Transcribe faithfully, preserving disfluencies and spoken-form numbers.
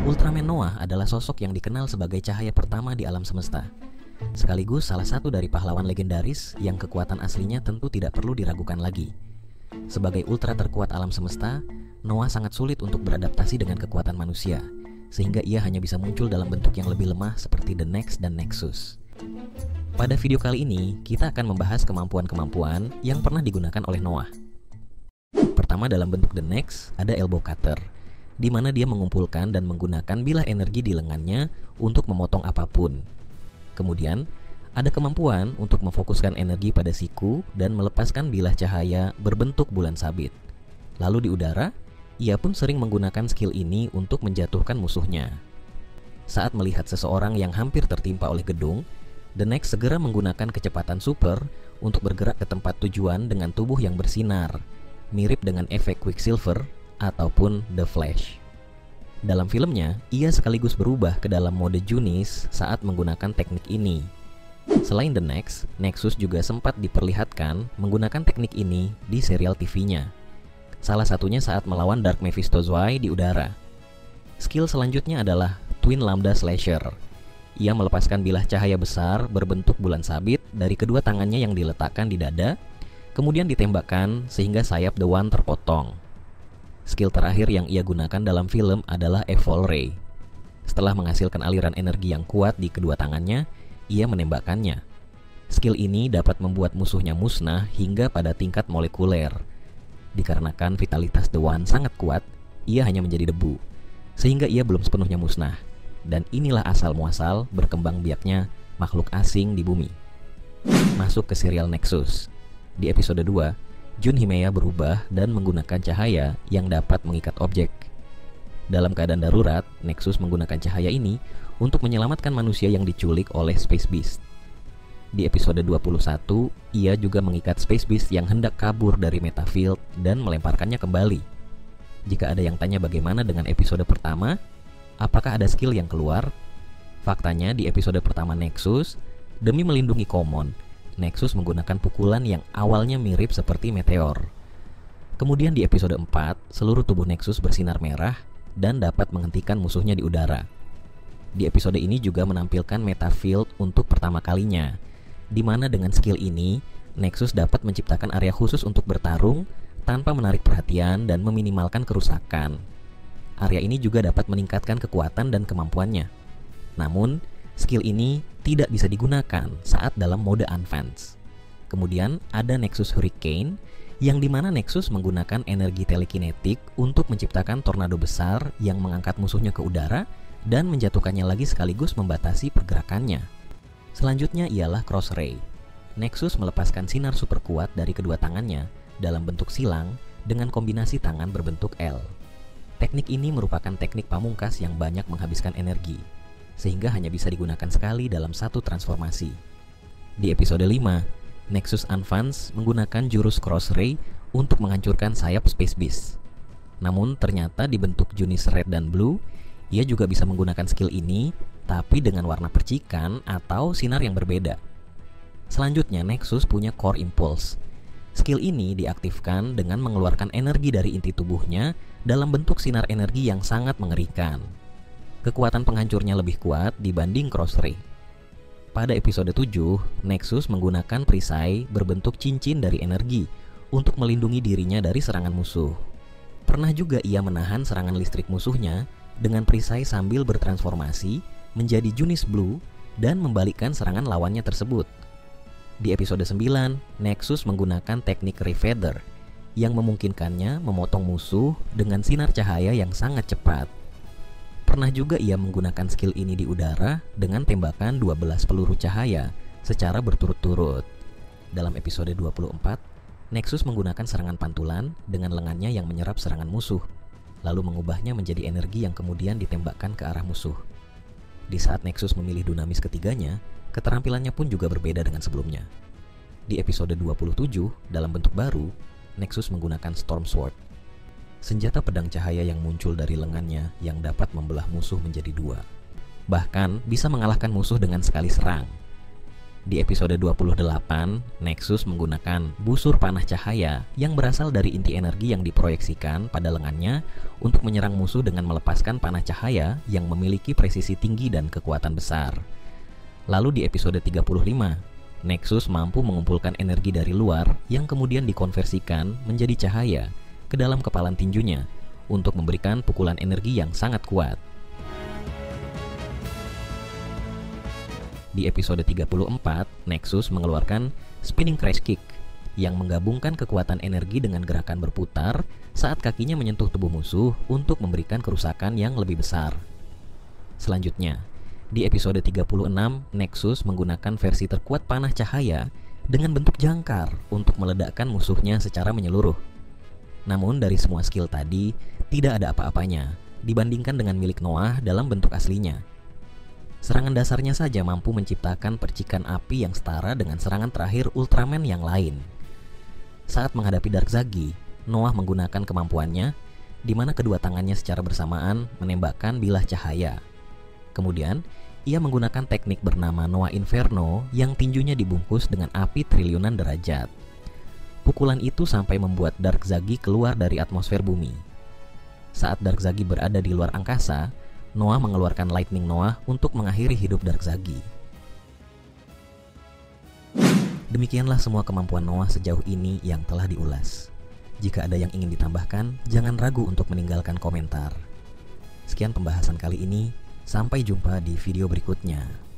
Ultraman Noah adalah sosok yang dikenal sebagai cahaya pertama di alam semesta. Sekaligus salah satu dari pahlawan legendaris yang kekuatan aslinya tentu tidak perlu diragukan lagi. Sebagai ultra terkuat alam semesta, Noah sangat sulit untuk beradaptasi dengan kekuatan manusia, sehingga ia hanya bisa muncul dalam bentuk yang lebih lemah seperti The Nex dan Nexus. Pada video kali ini, kita akan membahas kemampuan-kemampuan yang pernah digunakan oleh Noah. Pertama, dalam bentuk The Nex, ada Elbow Cutter, di mana dia mengumpulkan dan menggunakan bilah energi di lengannya untuk memotong apapun. Kemudian, ada kemampuan untuk memfokuskan energi pada siku dan melepaskan bilah cahaya berbentuk bulan sabit. Lalu di udara, ia pun sering menggunakan skill ini untuk menjatuhkan musuhnya. Saat melihat seseorang yang hampir tertimpa oleh gedung, The Nex segera menggunakan kecepatan super untuk bergerak ke tempat tujuan dengan tubuh yang bersinar, mirip dengan efek Quicksilver ataupun The Flash. Dalam filmnya, ia sekaligus berubah ke dalam mode Junis saat menggunakan teknik ini. Selain The Nex, Nexus juga sempat diperlihatkan menggunakan teknik ini di serial T V-nya. Salah satunya saat melawan Dark Mephistozoai di udara. Skill selanjutnya adalah Twin Lambda Slasher. Ia melepaskan bilah cahaya besar berbentuk bulan sabit dari kedua tangannya yang diletakkan di dada, kemudian ditembakkan sehingga sayap The One terpotong. Skill terakhir yang ia gunakan dalam film adalah Evol Ray. Setelah menghasilkan aliran energi yang kuat di kedua tangannya, ia menembakkannya. Skill ini dapat membuat musuhnya musnah hingga pada tingkat molekuler. Dikarenakan vitalitas The One sangat kuat, ia hanya menjadi debu, sehingga ia belum sepenuhnya musnah. Dan inilah asal muasal berkembang biaknya makhluk asing di bumi. Masuk ke serial Nexus. Di episode dua, Jun Himeya berubah dan menggunakan cahaya yang dapat mengikat objek. Dalam keadaan darurat, Nexus menggunakan cahaya ini untuk menyelamatkan manusia yang diculik oleh Space Beast. Di episode dua puluh satu, ia juga mengikat Space Beast yang hendak kabur dari Metafield dan melemparkannya kembali. Jika ada yang tanya bagaimana dengan episode pertama, apakah ada skill yang keluar? Faktanya di episode pertama Nexus, demi melindungi Common, Nexus menggunakan pukulan yang awalnya mirip seperti meteor. Kemudian di episode empat, seluruh tubuh Nexus bersinar merah dan dapat menghentikan musuhnya di udara. Di episode ini juga menampilkan Metafield untuk pertama kalinya, di mana dengan skill ini, Nexus dapat menciptakan area khusus untuk bertarung tanpa menarik perhatian dan meminimalkan kerusakan. Area ini juga dapat meningkatkan kekuatan dan kemampuannya. Namun, skill ini tidak bisa digunakan saat dalam mode Advance. Kemudian ada Nexus Hurricane, yang dimana Nexus menggunakan energi telekinetik untuk menciptakan tornado besar yang mengangkat musuhnya ke udara dan menjatuhkannya lagi sekaligus membatasi pergerakannya. Selanjutnya ialah Cross Ray. Nexus melepaskan sinar super kuat dari kedua tangannya dalam bentuk silang dengan kombinasi tangan berbentuk L. Teknik ini merupakan teknik pamungkas yang banyak menghabiskan energi, sehingga hanya bisa digunakan sekali dalam satu transformasi. Di episode lima, Nexus Advance menggunakan jurus Cross Ray untuk menghancurkan sayap Space Beast. Namun ternyata di bentuk Junis Red dan Blue, ia juga bisa menggunakan skill ini, tapi dengan warna percikan atau sinar yang berbeda. Selanjutnya Nexus punya Core Impulse. Skill ini diaktifkan dengan mengeluarkan energi dari inti tubuhnya dalam bentuk sinar energi yang sangat mengerikan. Kekuatan penghancurnya lebih kuat dibanding Cross Ray. Pada episode tujuh, Nexus menggunakan perisai berbentuk cincin dari energi untuk melindungi dirinya dari serangan musuh. Pernah juga ia menahan serangan listrik musuhnya dengan perisai sambil bertransformasi menjadi Junis Blue dan membalikkan serangan lawannya tersebut. Di episode sembilan, Nexus menggunakan teknik Ray Feather yang memungkinkannya memotong musuh dengan sinar cahaya yang sangat cepat. Pernah juga ia menggunakan skill ini di udara dengan tembakan dua belas peluru cahaya secara berturut-turut. Dalam episode dua puluh empat, Nexus menggunakan serangan pantulan dengan lengannya yang menyerap serangan musuh, lalu mengubahnya menjadi energi yang kemudian ditembakkan ke arah musuh. Di saat Nexus memilih Dunamis ketiganya, keterampilannya pun juga berbeda dengan sebelumnya. Di episode dua puluh tujuh, dalam bentuk baru, Nexus menggunakan Storm Sword, senjata pedang cahaya yang muncul dari lengannya yang dapat membelah musuh menjadi dua. Bahkan bisa mengalahkan musuh dengan sekali serang. Di episode dua puluh delapan, Nexus menggunakan busur panah cahaya yang berasal dari inti energi yang diproyeksikan pada lengannya untuk menyerang musuh dengan melepaskan panah cahaya yang memiliki presisi tinggi dan kekuatan besar. Lalu di episode tiga puluh lima, Nexus mampu mengumpulkan energi dari luar yang kemudian dikonversikan menjadi cahaya ke dalam kepalan tinjunya untuk memberikan pukulan energi yang sangat kuat. Di episode tiga puluh empat, Nexus mengeluarkan Spinning Crash Kick yang menggabungkan kekuatan energi dengan gerakan berputar saat kakinya menyentuh tubuh musuh untuk memberikan kerusakan yang lebih besar. Selanjutnya, di episode tiga puluh enam, Nexus menggunakan versi terkuat panah cahaya dengan bentuk jangkar untuk meledakkan musuhnya secara menyeluruh. Namun dari semua skill tadi, tidak ada apa-apanya dibandingkan dengan milik Noah dalam bentuk aslinya. Serangan dasarnya saja mampu menciptakan percikan api yang setara dengan serangan terakhir Ultraman yang lain. Saat menghadapi Darkzagi, Noah menggunakan kemampuannya, di mana kedua tangannya secara bersamaan menembakkan bilah cahaya. Kemudian, ia menggunakan teknik bernama Noah Inferno yang tinjunya dibungkus dengan api triliunan derajat. Pukulan itu sampai membuat Darkzagi keluar dari atmosfer bumi. Saat Darkzagi berada di luar angkasa, Noah mengeluarkan Lightning Noah untuk mengakhiri hidup Darkzagi. Demikianlah semua kemampuan Noah sejauh ini yang telah diulas. Jika ada yang ingin ditambahkan, jangan ragu untuk meninggalkan komentar. Sekian pembahasan kali ini, sampai jumpa di video berikutnya.